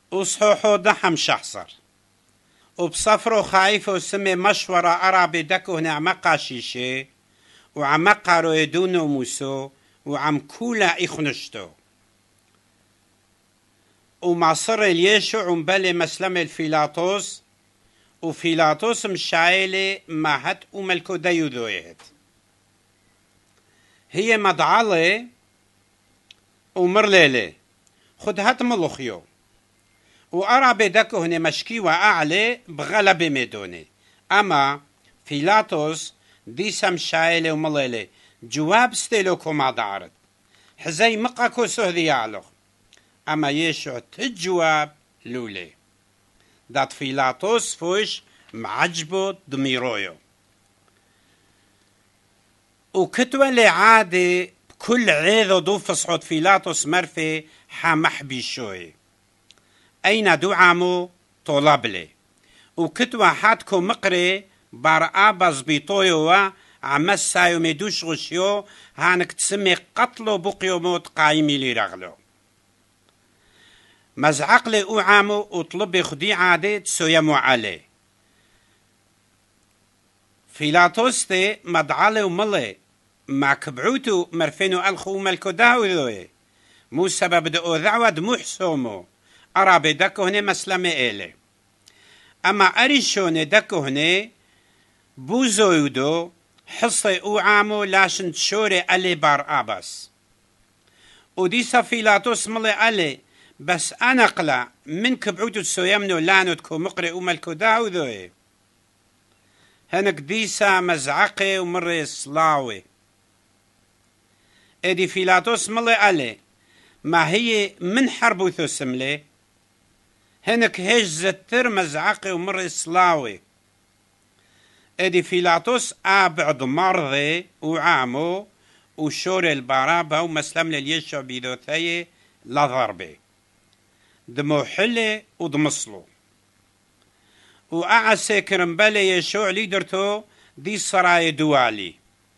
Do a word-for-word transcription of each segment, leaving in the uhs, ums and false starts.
وصحوحو دحم شحصر وبصفرو خايف وسمي مشورة أرى بدكو هنا عمقا شيشي وعمقا رويدونو موسو وعم كولا إخنشتو ومعصر اليشو عمبالي مسلم الفيلاطوس وفيلاطوس مشايلي ما هت وملكو دايو ذويهت هي مدعالي ومرليلي خد هات ملوخيو وأرى بدكو هنا مشكي وأعلي بغلب ميدوني أما فيلاطوس دي سمشايلي ومليلي جواب ستيلوكو ما دارت حزي مقاكو سهدي يعلو أما يشو تجواب لولي دات فيلاطوس فوش معجبو دميرويو وكتوى لعادي بكل عيذو دو فصحوت فيلاطوس مرفي حامح بيشوي أين دعامو طلب لي وكتوى حاتكو مقري بارآبا زبيطويو عمسايو ميدوش غشيو هانك تسمي قتلو بقيو موت قايمي لي رغلو مزعق لي أوعامو وطلب خدي عادي تسويمو عليه فيلاطوس تي مدعالي وملي مع كبعوتو مرفينو ألخو ملكو داوذوي مو سبب دو ذعوة دمو حسومو أرى بدكو هني مسلمي إلي أما أريشوني دكو هني بوزويدو حصي أوعامو لاشن تشوري ألي بار آباس وديسا فيلاطوس ملي ألي بس أنا قلع من كبعوتو تسويمنو لانو تكو مقري وملكو داوذوي هنك ديسا مزعقي ومري صلاوي ادي فيلاطوس ملي ألي ما هي من حربو ثسملي هنك هيج زتر مزعقي ومري صلاوي ادي فيلاطوس ابعد مرضي وعامو وشوري البارابة ومسلم لليشع بيدوثي لضربي دمو حلي ودمصلو وأعسى كرمبالي يشوع ليدرتو دي سراي دوالي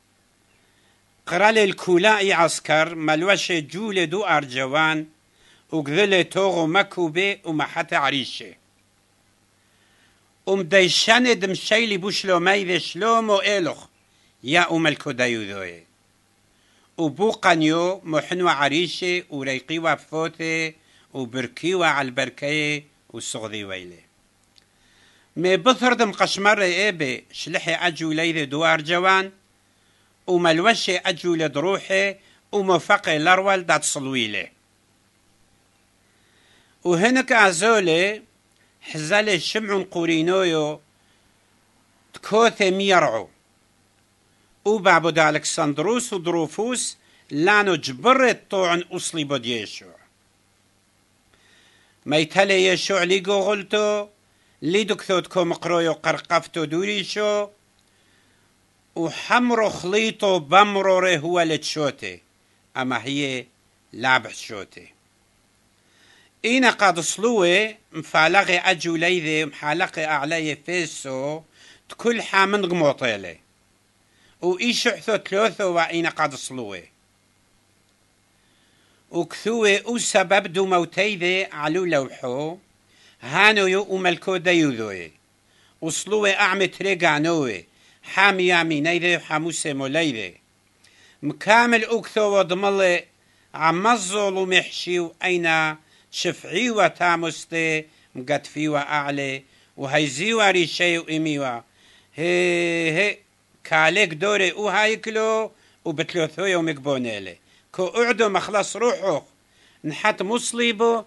قرالي الكولاء عسكر ملوشي جولي دو أرجوان وقذلي توغو مكوبي ومحت عريشي ومديشان دمشيلي بوشلو ميذي شلومو إلوخ يا أم الكودايو ذوي وبوقانيو محنو عريشي وريقيوا فوتي وبركيوا على البركي وصغذي ويلي مي بثردم قشمر إيبي شلحي أجو ليذي دوار جوان وملوشي أجو لدروحي ومفقي الأرول دات صلويلي وهنك أزولي حزالي شمعون قورينويو تكوثي ميرعو وبعبد ألكسندروس ودروفوس لانو جبرت طوعن أصلي بود يشوع ميتالي يشوع ليقو غلتو لي دكتوتكو مقرويو قرقفتو دوريشو وحمرو خليطو بمرو هو لتشوتي أما هي لعب شوتي إينا قاد صلوي مفالغي أجو ليذي محالقي أعلي فيسو تكل حامن غموطيلي وإيشو حثو تلوثو وإينا قاد صلوي وكثوي أو سبب دو موتيذي علو لوحو هانو يو أمالكو دايوذوي وصلوي أعمي تريقانوي حامي يامي نيذي وحاموسي موليذي مكامل أكثو وضمالي عمزول ومحشي وأين شفعي وتامستي مقدفي وأعلي وهيزي وريشي وإميوا هي هي كاليك دوري وهايكلو وبتلوثوي ومقبونيلي كو أعدو مخلص روحو نحت مصليبو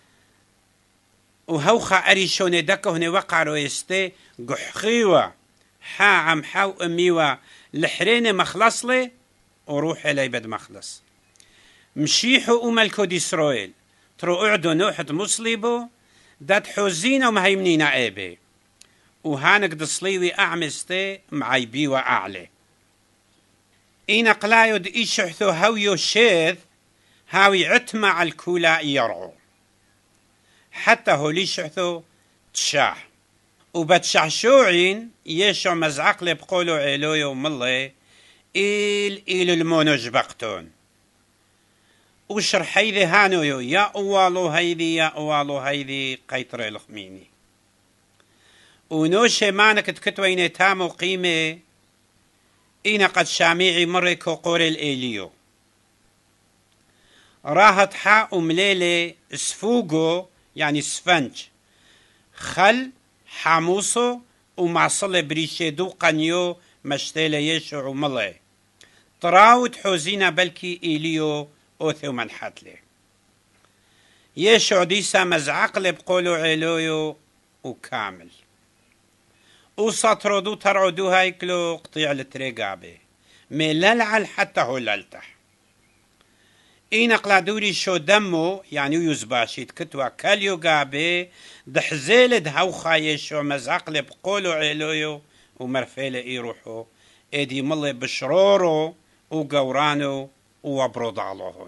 وهوخا أريشوني دكو هني وقعرو يستي قحخيوا حا عم حاو أميوا لحريني مخلص لي وروحي لي بد مخلص مشيحو أمالكو دي إسرائيل ترو أعدو نوحد مصليبو داد حوزينا ومهيمنينا ايبي وهانك دصليوي أعمستي معيبي وأعلي إينا قلايو دي إيشحثو هاويو شيذ هاوي عتمع الكولا يرعو حتى هو ليشحثو تشاح وبتشعشوعين يشو مزعق لي بقولو عيلويو ملي إيل إيل المونو جبقتون وشرح هيدي هانو يا أوالو هيدي يا أوالو هيدي قيطر الخميني ونوشي مانك تكتوين تامو قيمة إنا قد شاميعي مريكو قوري الإيليو راهت حاء مليلة سفوقو يعني سفنج خل حاموسو ومعصلة بريشيدو قنيو مشتيلة يشو عملي طراوت حوزينا بلكي إيليو أوثو منحتلي يشو ديسا مزعقل بقولو علويو وكامل وسطردو ترعدو هايكلو قطيع التريقابي مللعل حتى هو للتح إينا قلادوري شو دمو يعني يزباشي تكتوا كاليو قابي دحزيل دهو خايشو مزعقل بقولو علويو ومرفيل إيروحو إيدي ملي بشرورو وقورانو وبرودالو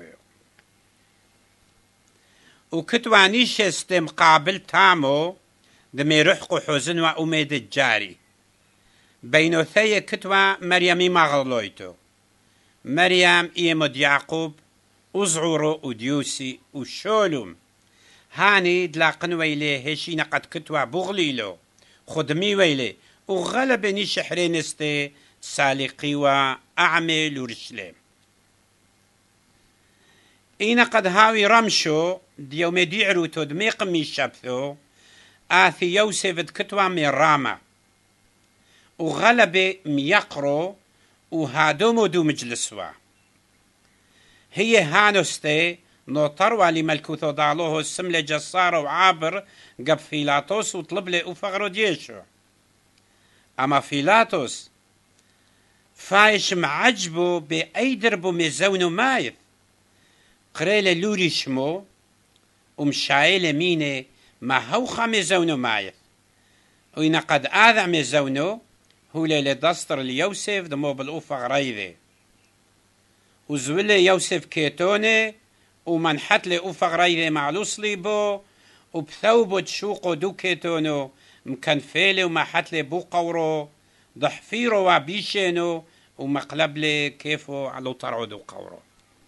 وكتوانيش استمقابل تامو دمي رحقو حزن وأميد الجاري بينو ثي كتوى مريم مغلويتو مريم إيمود يعقوب وزعورو وديوسي وشولم هاني دلاقن ويلي هشينا قد كتوى بغليلو خدمي ويلي وغلب نيش حرينستي سالقي وأعمل ورشلم إينا قد هاوي رمشو ديومي ديعرو تدمي قمي شبثو آثي يوسف كتوى من راما وغلب ميقرو وهادومو دو مجلسوا هي هانوستي نوطروا لملكوثو دالوه السملة جسارة وعابر قب فيلاتوس وطلب لي أفغرو ديشو أما فيلاتوس فايش معجبو بأيدربو مزونو مايث قريل لوري شمو ومشايل مينه ما هوخا مزونو مايث وإن قد آذع مزونو هو ليلة دستر ليوسف دمو بالأوفا غريذي وزولي يوسف كيتوني ومنحت لي أوفا غريذي معلوص لي بو وبثوبو تشوقو دو كيتونو مكنفيلي وما حت لي بو قورو ضحفيرو وابيشينو ومقلب لي كيفو علو طرعو دو قورو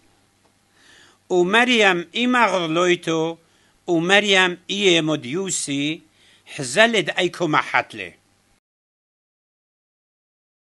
ومريم إما غضلويتو ومريم إيه مديوسي حزلد أيكو ما حتلي